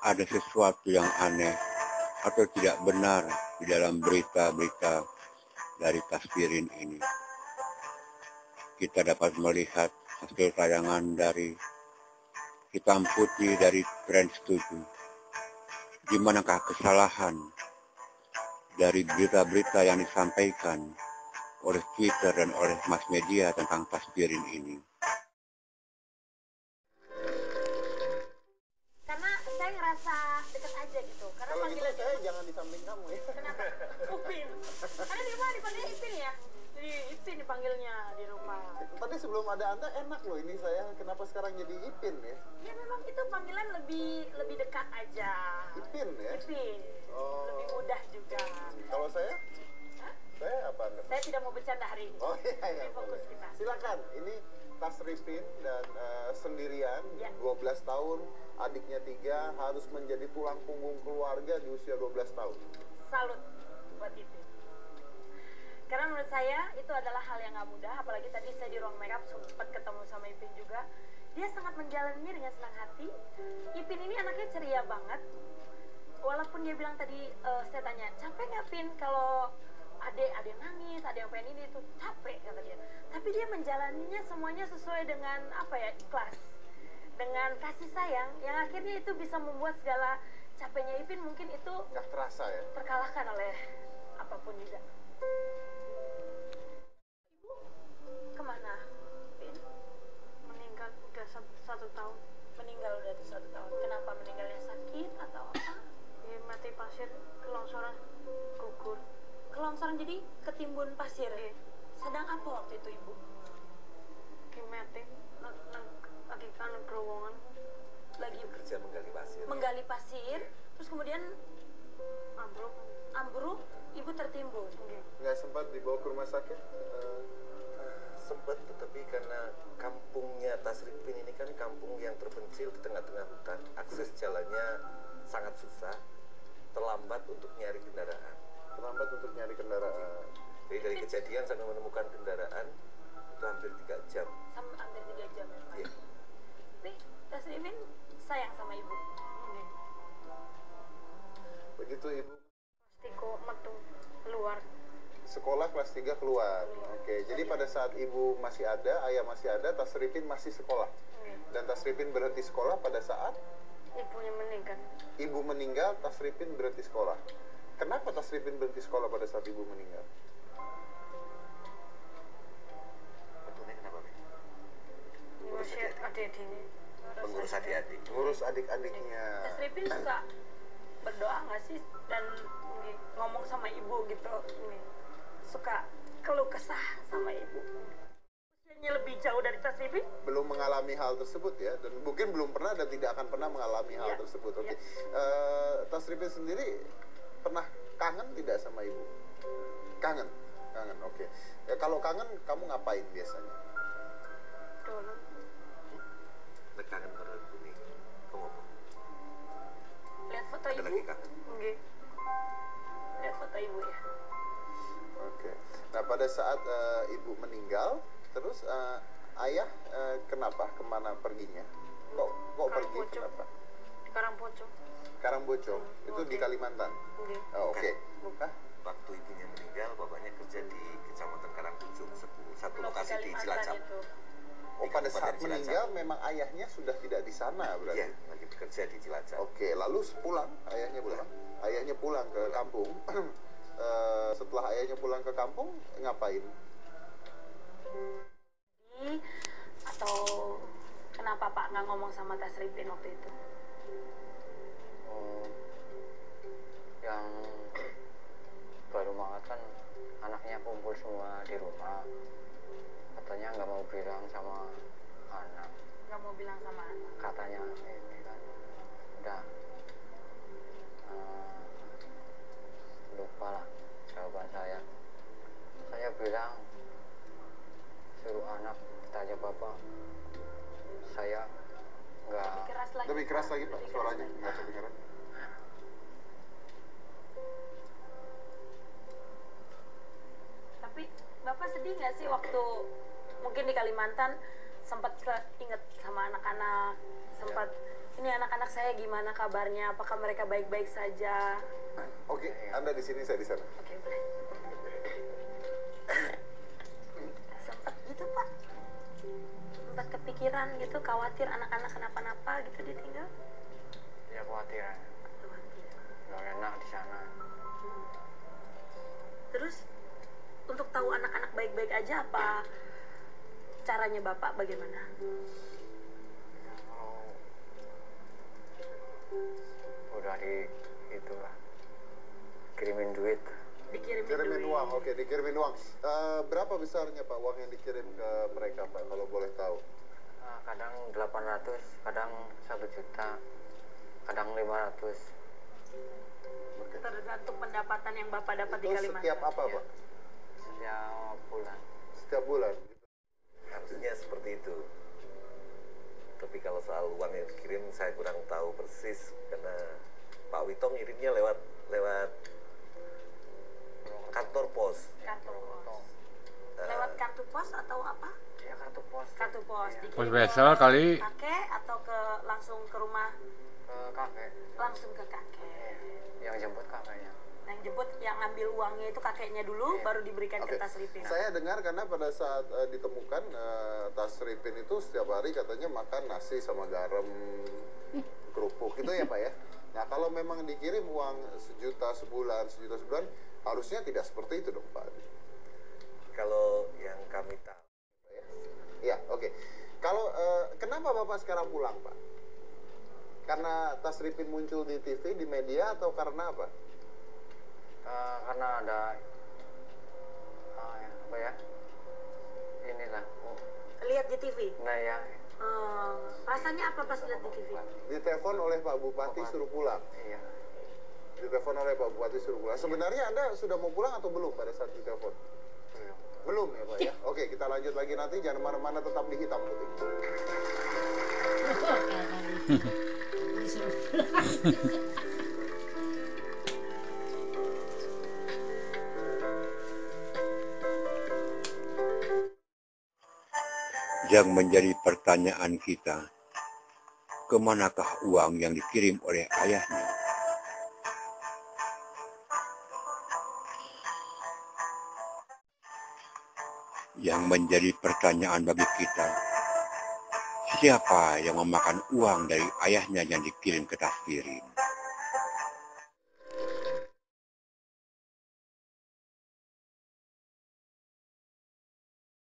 ada sesuatu yang aneh atau tidak benar di dalam berita-berita dari Tasbirin ini. Kita dapat melihat hasil tayangan dari hitam putih dari Trans 7. Di manakah kesalahan dari berita-berita yang disampaikan oleh Twitter dan oleh mass media tentang Tasbirin ini? Karena saya ngerasa deket aja gitu. Karena kalau gitu panggilan saya jangan di samping kamu ya. Kenapa? Upin. Karena di rumah dipanggilnya Ipin ya. Jadi Ipin dipanggilnya di rumah. Tadi sebelum ada Anda enak loh ini saya. Kenapa sekarang jadi Ipin ya? Ya memang itu panggilan lebih dekat aja. Ipin ya? Ipin. Oh. Lebih mudah juga. Kalau saya? Hah? Saya apa Anda? Saya tidak mau bercanda hari ini. Oh iya, iya fokus boleh. kita. Silakan. Ini Tasripin dan sendirian, Ya. 12 tahun, adiknya 3, harus menjadi tulang punggung keluarga di usia 12 tahun. Salut buat itu. Karena menurut saya itu adalah hal yang gak mudah. Apalagi tadi saya di ruang makeup sempat ketemu sama Ipin juga. Dia sangat menjalaninya dengan senang hati. Ipin ini anaknya ceria banget. Walaupun dia bilang tadi, saya tanya, capek gak Pin kalau ada yang nangis, ada yang pengen ini itu, capek kata dia. Tapi dia menjalaninya semuanya sesuai dengan apa ya, ikhlas, dengan kasih sayang, yang akhirnya itu bisa membuat segala capeknya Ipin mungkin itu Nggak terasa ya? terkalahkan oleh apapun juga. Ibu kemana, Pin? Meninggal udah 1 tahun. Meninggal udah 1 tahun. Kenapa meninggalnya, sakit atau apa? Ya, mati pasir, kelongsoran, gugur. Kelongsoran jadi ketimbun pasir. Sedang apa waktu itu ibu? Kimeting, lagi kan gerowongan. Lagi kerja menggali pasir, terus kemudian ambruk, ibu tertimbun. Nggak sempat dibawa ke rumah sakit? sempat, tetapi karena kampungnya Tasripin ini kan kampung yang terpencil di tengah-tengah hutan, akses jalannya sangat susah, terlambat untuk nyari kendaraan. Jadi dari kejadian sampai menemukan kendaraan itu hampir 3 jam. Hampir 3 jam ya Pak? Iya. Tapi Tasripin sayang sama ibu. Begitu ibu Tiko metu keluar. sekolah kelas 3 keluar. Oke, jadi pada saat ibu masih ada, ayah masih ada, Tasripin masih sekolah. Dan Tasripin berhenti sekolah pada saat Ibunya meninggal. ibu meninggal, Tasripin berhenti sekolah. Kenapa Tasripin berhenti sekolah pada saat ibu meninggal? Betulnya kenapa, Min? Ngurus adik-adiknya. Mengurus adik-adik. Ngurus adik-adiknya. Tasripin suka berdoa nggak sih dan ngomong sama ibu gitu? Suka keluh kesah sama ibu? Usianya lebih jauh dari Tasripin? Belum mengalami hal tersebut ya, dan mungkin belum pernah dan tidak akan pernah mengalami hal tersebut. Oke. Tasripin sendiri pernah kangen tidak sama ibu? Kangen, oke. Ya, kalau kangen, kamu ngapain biasanya? Dulu Kangen karo bumi. Kamu apa? Lihat foto Ada ibu? lagi kangen? nggih. Lihat foto ibu ya. Oke. Nah, pada saat ibu meninggal, terus ayah kenapa? Kemana perginya? Kok pergi? Karangpojok. Kenapa? Di Karangpojok. Karangpojok. Itu di Kalimantan. Nggih. Oh, oke. Hah? Waktu ibunya meninggal, bapaknya kerja di Kecamatan Karangpujung, satu lokasi di Cilacap. Itu. Oh, pada saat meninggal memang ayahnya sudah tidak di sana berarti? Iya, lagi bekerja di Cilacap. Oke, lalu pulang, ayahnya pulang? Ayahnya pulang ke kampung. Setelah ayahnya pulang ke kampung, ngapain? Atau kenapa Pak nggak ngomong sama Tasripin waktu itu? Yang baru banget kan anaknya kumpul semua di rumah, katanya nggak mau bilang sama anak. Nggak mau bilang sama anak? Katanya ini kan udah lupa lah jawaban saya bilang suruh anak tanya bapak, saya nggak. Lebih keras lagi Pak, suaranya nggak kedengaran. Tapi Bapak sedih nggak sih waktu mungkin di Kalimantan sempat inget sama anak-anak, sempat ini anak-anak saya gimana kabarnya, apakah mereka baik-baik saja? Oke, Anda di sini, saya di sana. Oke, boleh. Sempat gitu Pak, sempat kepikiran gitu, khawatir anak-anak kenapa-napa gitu ditinggal. Ya khawatiran, Khawatir. nggak enak di sana. Terus untuk tahu anak-anak baik-baik aja apa caranya Bapak bagaimana? Ya, kalau udah itulah kirimin duit. Kirimin uang, oke, dikirimin uang. Berapa besarnya Pak uang yang dikirim ke mereka Pak, kalau boleh tahu? Kadang 800, kadang 1 juta, kadang 500. Oke. Tergantung pendapatan yang Bapak dapat di Itu Kalimantan. setiap apa ya? Pak? Setiap bulan. Setiap bulan? Artinya seperti itu. Tapi kalau soal uang yang dikirim saya kurang tahu persis karena Pak Wito ngirimnya lewat kantor pos. Kartu pos. Lewat kartu pos atau apa? Ya kartu pos. Kartu pos. Iya. Dikirim Pos wesel kali. kakek atau langsung ke rumah? Ke kakek. Langsung ke kakek. Yang jemput kakeknya. Yang jemput, yang ngambil uangnya itu kakeknya dulu, baru diberikan Oke. ke Tasripin. Saya dengar karena pada saat ditemukan Tasripin itu setiap hari katanya makan nasi sama garam, kerupuk itu ya Pak ya. Nah kalau memang dikirim uang 1 juta sebulan, harusnya tidak seperti itu dong Pak. Kalau yang kami tahu. Ya, oke. Kalau kenapa Bapak sekarang pulang Pak? Karena Tasripin muncul di TV, di media, atau karena apa? Karena ada apa ya, inilah. Lihat di TV? Nah ya, Rasanya apa pas lihat di TV? Ditelepon oleh Pak Bupati suruh pulang. iya. Ditelepon oleh Pak Bupati suruh pulang. Sebenarnya Anda sudah mau pulang atau belum pada saat ditelepon? Belum ya Pak ya? Oke, kita lanjut lagi nanti. Jangan mana-mana, tetap di Hitam Putih. Yang menjadi pertanyaan kita, kemanakah uang yang dikirim oleh ayahnya? Yang menjadi pertanyaan bagi kita, siapa yang memakan uang dari ayahnya yang dikirim ke Tasripin?